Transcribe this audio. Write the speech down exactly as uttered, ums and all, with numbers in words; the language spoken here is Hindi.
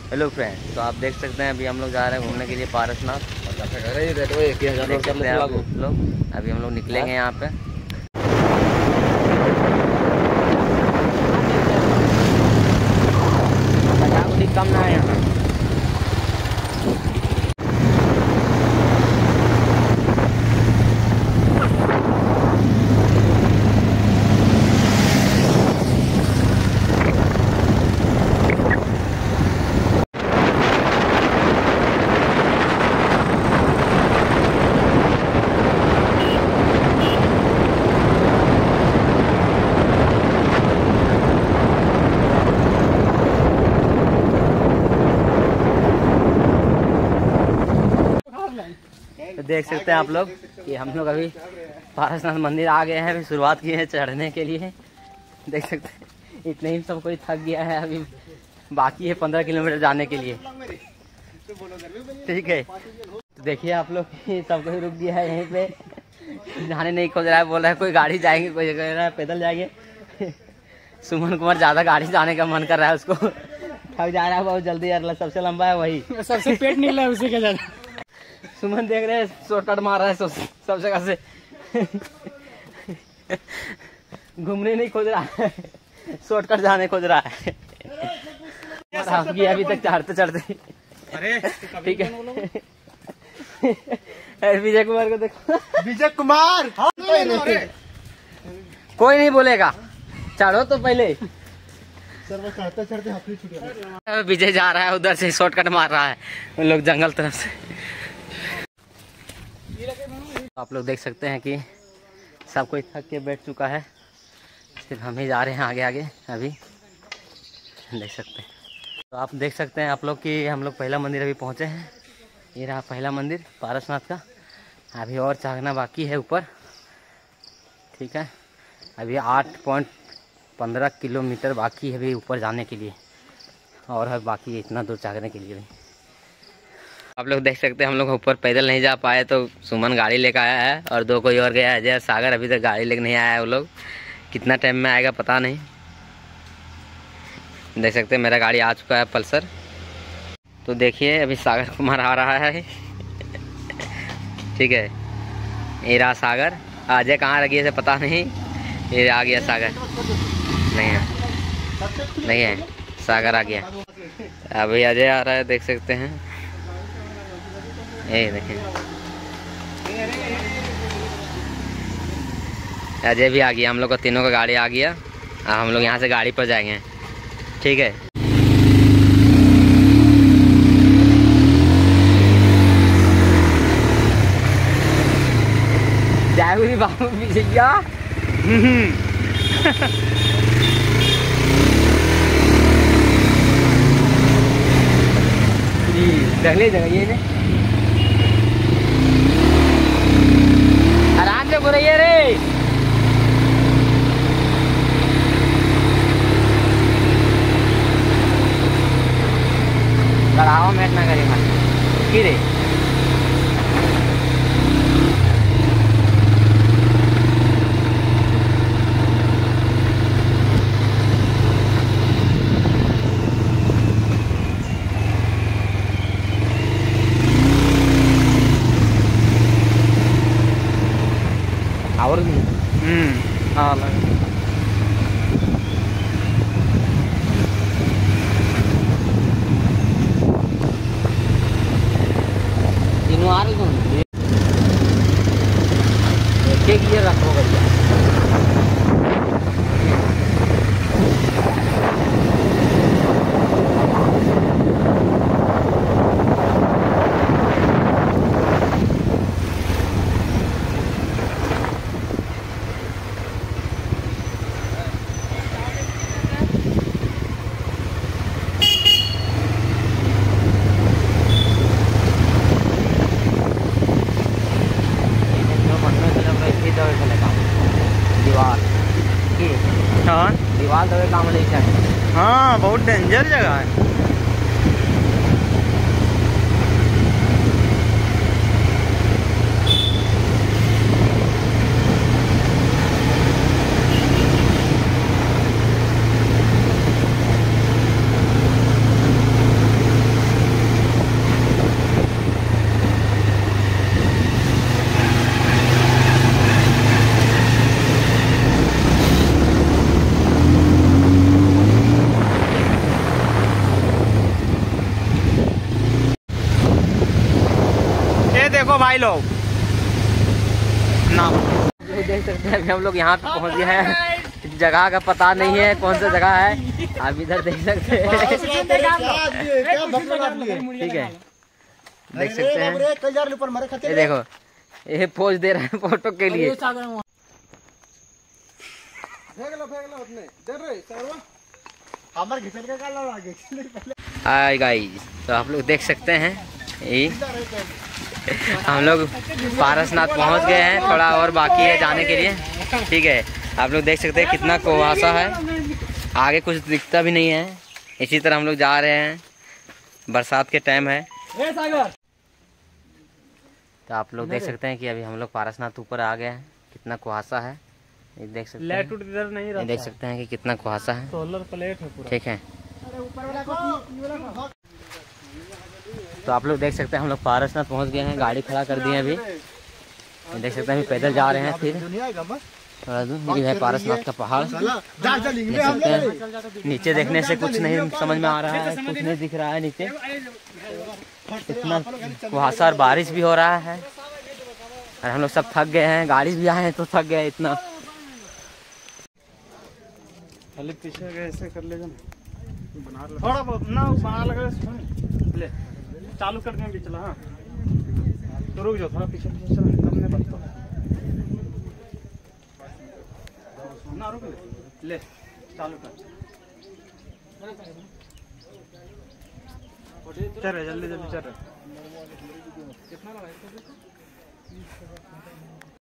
हेलो फ्रेंड, तो आप देख सकते हैं अभी हम लोग जा रहे हैं घूमने के लिए पारसनाथ। देख सकते हैं आप लोग, अभी हम लोग निकलेंगे यहाँ पे। कम ना है यहाँ। तो देख सकते हैं आप लोग कि हम लोग अभी पारसनाथ मंदिर आ गए हैं। अभी शुरुआत की है चढ़ने के लिए। देख सकते हैं इतने ही सब कोई थक गया है। अभी बाकी है पंद्रह किलोमीटर जाने के लिए। ठीक है, तो देखिए आप लोग सब कोई रुक गया है यहीं पे। जाने नहीं खोज रहा है, बोल रहा है कोई गाड़ी जाएंगे, कोई कह रहा है पैदल जाएंगे। सुमन कुमार ज्यादा गाड़ी जाने का मन कर रहा है, उसको थक जा रहा है बहुत जल्दी यार। सबसे लंबा है वही, सबसे पेट निकला है उसी के ज्यादा। सुमन देख रहे हैं शॉर्टकट मार रहा है सब जगह से। घूमने नहीं खोज रहा है, शॉर्टकट जाने खोज रहा है। अभी तक चढ़ते चढ़ते ठीक है। विजय कुमार को देखो, विजय कुमार कोई नहीं बोलेगा, चढ़ो तो पहले। सर वो चढ़ते चढ़ते हाथी छूट गया। विजय जा रहा है उधर से, शॉर्टकट मार रहा है उन लोग जंगल तरफ से। आप लोग देख सकते हैं कि सब कोई थक के बैठ चुका है, सिर्फ हम ही जा रहे हैं आगे आगे। अभी देख सकते हैं, तो आप देख सकते हैं आप लोग कि हम लोग पहला मंदिर अभी पहुंचे हैं। ये रहा पहला मंदिर पारसनाथ का। अभी और चढ़ना बाकी है ऊपर। ठीक है, अभी आठ पॉइंट पंद्रह किलोमीटर बाकी है अभी ऊपर जाने के लिए, और है बाकी इतना दूर चढ़ने के लिए भी। आप लोग देख सकते हैं हम लोग ऊपर पैदल नहीं जा पाए, तो सुमन गाड़ी लेकर आया है और दो कोई और गया है, अजय सागर। अभी तक गाड़ी लेकर नहीं आया है वो लोग, कितना टाइम में आएगा पता नहीं। देख सकते हैं मेरा गाड़ी आ चुका है पल्सर। तो देखिए अभी सागर कुमार आ रहा है। ठीक है, ये रहा सागर। अजय कहाँ रह गया पता नहीं, ये आ गया सागर। नहीं है, नहीं है, सागर आ गया। अभी अजय आ रहा है, देख सकते हैं। ये देखिए अजय भी आ गया। हम लोग का तीनों का गाड़ी आ गया। अब हम लोग यहाँ से गाड़ी पर जाएंगे। ठीक है, जय बाबू भैया। जगह जगह ये आराम से बोलिए रे। लड़ाओ मैट ना करेगा कि रे। और हम्म हाँ तीनों आ रही कौन एक गियर रखो भैया। हाँ दीवार दबे काम नहीं चाहिए। हाँ बहुत डेंजर जगह है। देखो भाई लोग ना देख सकते हैं अभी हम लोग यहाँ पे पहुँच गए हैं। जगह का पता नहीं है कौन सा जगह है, आप इधर देख सकते हैं। ठीक है, देख सकते हैं। ये देखो, ये पोज दे रहा है फोटो के लिए। हाय गाइस, तो आप लोग देख सकते हैं ये हम लोग पारसनाथ पहुंच गए हैं, थोड़ा और बाकी है जाने के लिए। ठीक है, आप लोग देख सकते हैं कितना कुहासा है, आगे कुछ दिखता भी नहीं है। इसी तरह हम लोग जा रहे हैं, बरसात के टाइम है। तो आप लोग देख सकते हैं कि अभी हम लोग पारसनाथ ऊपर आ गए हैं, कितना कुहासा है ये देख सकते हैं। इधर नहीं ये देख सकते हैं कि कितना कुहासा है। सोलर प्लेट है पूरा। ठीक है, तो आप लोग देख सकते हैं हम लोग पारसनाथ पहुंच गए हैं, गाड़ी खड़ा कर दिए अभी। ये देख सकते हैं अभी पैदल जा रहे हैं। फिर थोड़ा दूर ये है पारसनाथ का पहाड़, देख सकते हैं। नीचे देखने से कुछ नहीं समझ में आ रहा है, कुछ नहीं दिख रहा है नीचे, इतना कुहासा और बारिश भी हो रहा है। और हम लोग सब थक गए हैं, गाड़ी भी आए हैं तो थक गए इतना। खाली पीछे ऐसे कर लेगा ना, बना थोड़ा बहुत ना बना लगा। ले चालू कर देंगे चला। हाँ तो रुक जाओ, थोड़ा पीछे पीछे चला, करने बनता ना। रुक ले, ले चालू कर। चल रहे जल्दी जल्दी चल रहे। कितना लगा